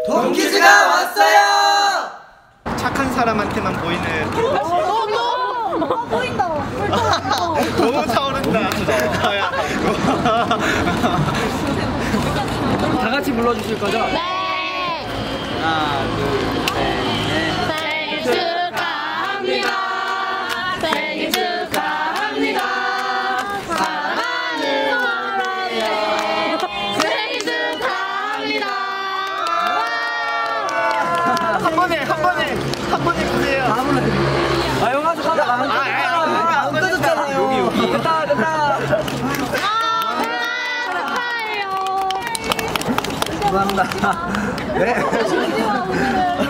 동키즈가 왔어요! 착한 사람한테만 보이는. 보인다. 너무 차오른다. 야. 다 같이 불러주실 거죠? 네. 하나, 둘, 셋, 넷. 생일 축하합니다. 생일 축하합니다. 사랑하는 어른의 생일 축하합니다. 한 번에 보세요. 아, 형 아직 하나 안 꺼졌잖아요. 여기. 됐다. 축하해요. 감사합니다. 네.